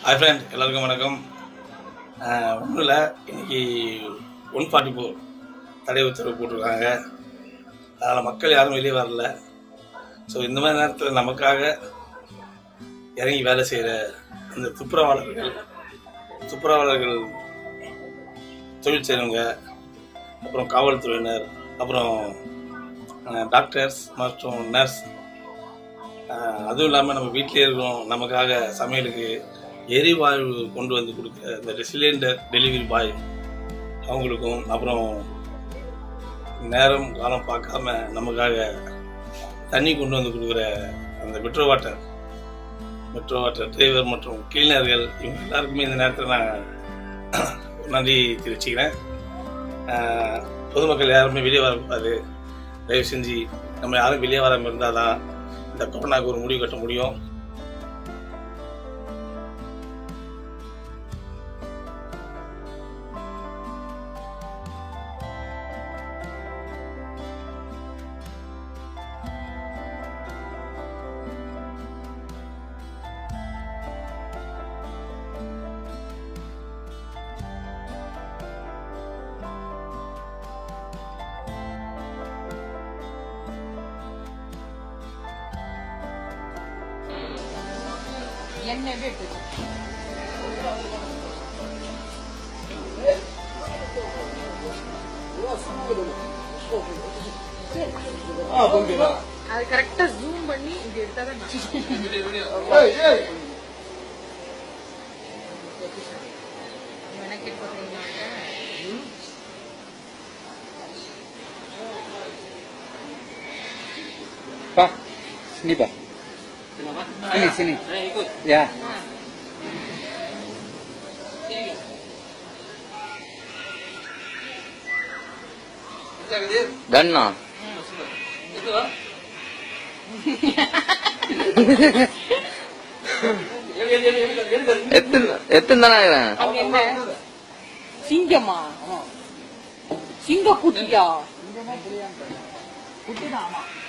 Hi friend எல்லாருக்கும் வணக்கம். ஒன்றும் இல்லை, இன்னைக்கு 144 தடை உத்தரவு போட்டிருக்காங்க. அதனால் மக்கள் யாரும் வெளியே வரல. ஸோ இந்த மாதிரி நேரத்தில் நமக்காக இறங்கி வேலை செய்கிற அந்த துப்புரவாளர்கள் தொழில் செய்கிறவங்க, அப்புறம் காவல்துறையினர், அப்புறம் டாக்டர்ஸ் மற்றும் நர்ஸ், அதுவும் இல்லாமல் நம்ம வீட்டிலே இருக்கிறோம், நமக்காக சமையலுக்கு எரிவாயு கொண்டு வந்து கொடுக்குற இந்த சிலிண்டர் டெலிவரி பாய் அவங்களுக்கும், அப்புறம் நேரம் காலம் பார்க்காம நமக்காக தண்ணி கொண்டு வந்து கொடுக்குற அந்த மெட்ரோ வாட்டர் டிரைவர் மற்றும் கிளீனர்கள், இவங்க எல்லாருக்குமே இந்த நேரத்தில் நான் நன்றி தெரிவிச்சுக்கிறேன். பொதுமக்கள் யாருமே வெளியே வரக்கூடாது. தயவு செஞ்சு நம்ம யாரும் வெளியே வராமல் இருந்தால் தான் இந்த கொரோனாவுக்கு ஒரு முடிவு கட்ட முடியும். அது கரெக்டா ஜூம் பண்ணி இங்க எடுத்தாதான் sini pak, sini ya. Dana. எத்தனை சிங்கமா சிங்க குட்டியா குட்டிதான். ஆமா.